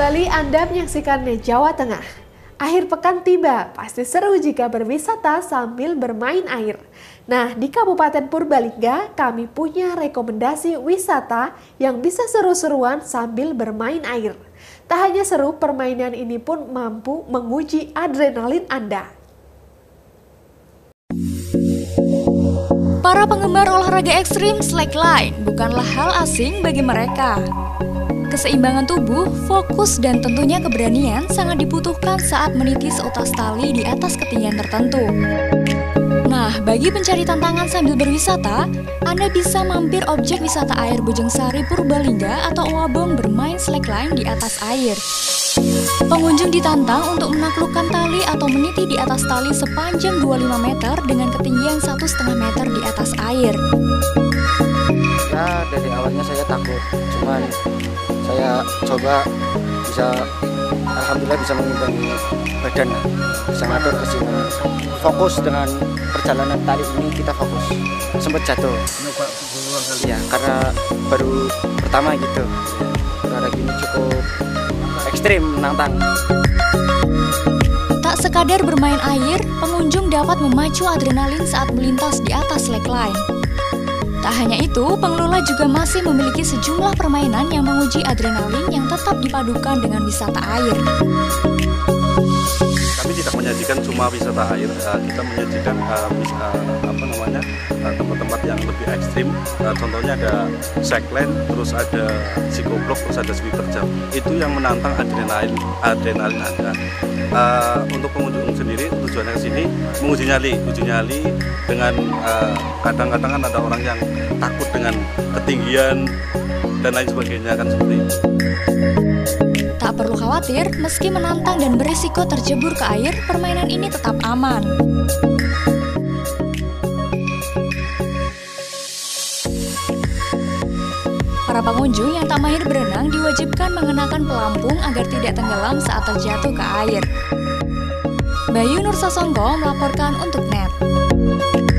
Kembali Anda menyaksikan Jawa Tengah. Akhir pekan tiba, pasti seru jika berwisata sambil bermain air. Nah, di Kabupaten Purbalingga, kami punya rekomendasi wisata yang bisa seru-seruan sambil bermain air. Tak hanya seru, permainan ini pun mampu menguji adrenalin Anda. Para penggemar olahraga ekstrim slackline bukanlah hal asing bagi mereka. Keseimbangan tubuh, fokus, dan tentunya keberanian sangat dibutuhkan saat meniti seutas tali di atas ketinggian tertentu. Nah, bagi pencari tantangan sambil berwisata, Anda bisa mampir objek wisata air Bojongsari Purbalingga atau Owabong bermain slackline di atas air. Pengunjung ditantang untuk menaklukkan tali atau meniti di atas tali sepanjang 25 meter dengan ketinggian 1,5 meter di atas air. Ya, dari awalnya saya takut, cuman saya coba alhamdulillah bisa mengimbangi badan, bisa ngatur ke sini. Fokus dengan perjalanan tali ini, kita fokus. Sempat jatuh. Ya, karena baru pertama gitu. Karena gini cukup ekstrim, menantang. Tak sekadar bermain air, pengunjung dapat memacu adrenalin saat melintas di atas slackline. Tak hanya itu, pengelola juga masih memiliki sejumlah permainan yang menguji adrenalin yang tetap dipadukan dengan wisata air. Kami tidak menyajikan cuma wisata air, kita menyajikan tempat-tempat yang lebih ekstrim. Contohnya ada slackline, terus ada psikoblok, terus ada sweeper jump. Itu yang menantang adrenalin Anda. Untuk pengunjung sendiri, tujuannya ke sini menguji nyali dengan kadang-kadang kan ada orang yang takut dengan ketinggian dan lain sebagainya, kan seperti itu. Tak perlu khawatir, meski menantang dan berisiko terjebur ke air, permainan ini tetap aman. Para pengunjung yang tak mahir berenang diwajibkan mengenakan pelampung agar tidak tenggelam saat terjatuh ke air. Bayu Nursasongko melaporkan untuk NET.